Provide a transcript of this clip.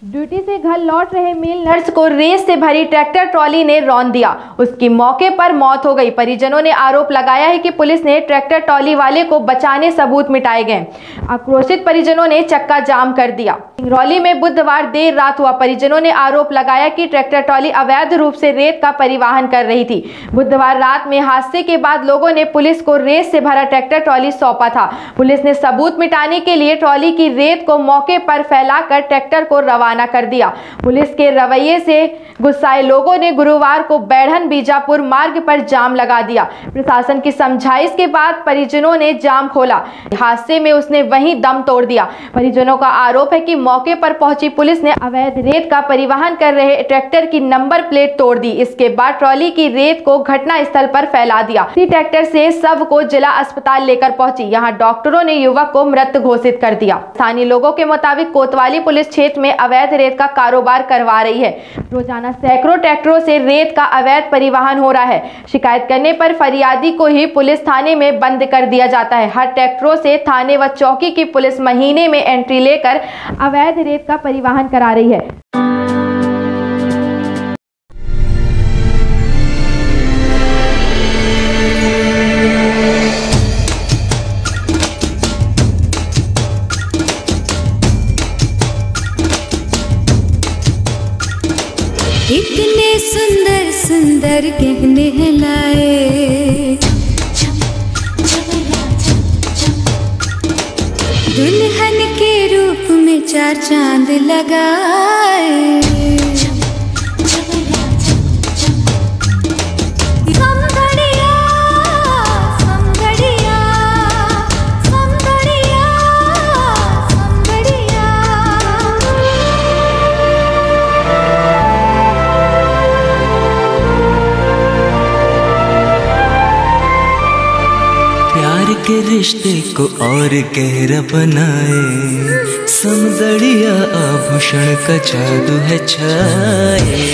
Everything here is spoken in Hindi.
ड्यूटी से घर लौट रहे मेल नर्स को रेत से भरी ट्रैक्टर ट्रॉली ने रौंद दिया। उसकी मौके पर मौत हो गई। परिजनों ने आरोप लगाया है कि पुलिस ने ट्रैक्टर ट्रॉली वाले को बचाने सबूत मिटाए गए। आक्रोशित परिजनों ने चक्का जाम कर दिया। सिंगरौली में बुधवार देर रात हुआ। परिजनों ने आरोप लगाया कि ट्रैक्टर ट्रॉली अवैध रूप से रेत का परिवहन कर रही थी। बुधवार रात में हादसे के बाद लोगों ने पुलिस को रेत से भरा ट्रैक्टर ट्रॉली सौंपा था। पुलिस ने सबूत मिटाने के लिए ट्रॉली की रेत को मौके पर फैलाकर ट्रैक्टर को रवाना कर दिया। पुलिस के रवैये से गुस्साए लोगों ने गुरुवार को बैढ़न बीजापुर मार्ग पर जाम लगा दिया। प्रशासन की समझाइश के बाद परिजनों ने जाम खोला। हादसे में उसने वहीं दम तोड़ दिया। परिजनों का आरोप है कि मौके पर पहुंची पुलिस ने अवैध रेत का परिवहन कर रहे ट्रैक्टर की नंबर प्लेट तोड़ दी। इसके बाद ट्रॉली की रेत को घटना स्थल पर फैला दिया। इसी ट्रैक्टर से शव को जिला अस्पताल लेकर पहुंची। यहां डॉक्टरों ने युवक को मृत घोषित कर दिया। स्थानीय लोगों के मुताबिक कोतवाली पुलिस क्षेत्र में अवैध रेत का कारोबार करवा रही है। रोजाना सैकड़ों ट्रैक्टरों से रेत का अवैध परिवहन हो रहा है। शिकायत करने पर फरियादी को ही पुलिस थाने में बंद कर दिया जाता है। हर ट्रैक्टरों से थाने व चौकी की पुलिस महीने में एंट्री लेकर अवैध रेत का परिवहन करा रही है। इतने सुंदर सुंदर गहने हैं लाए, दुल्हन के रूप में चार चांद लगाए। प्यार के रिश्ते को और गहरा बनाए, सौंदर्य आभूषण का जादू है छाए।